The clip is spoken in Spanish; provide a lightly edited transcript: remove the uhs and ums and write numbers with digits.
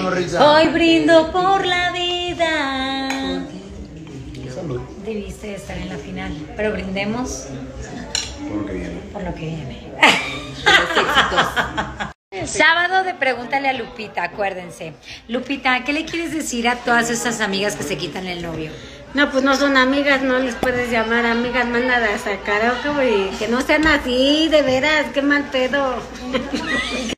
morrita. Hoy brindo por la vida. Salud. Debiste estar en la final, pero brindemos Por lo que viene. por lo que viene. Los éxitos. Sábado de Pregúntale a Lupita, acuérdense. Lupita, ¿qué le quieres decir a todas esas amigas que se quitan el novio? No, pues no son amigas, no les puedes llamar amigas, mándalas a karaoke, güey. Que no sean así, de veras, qué mal pedo.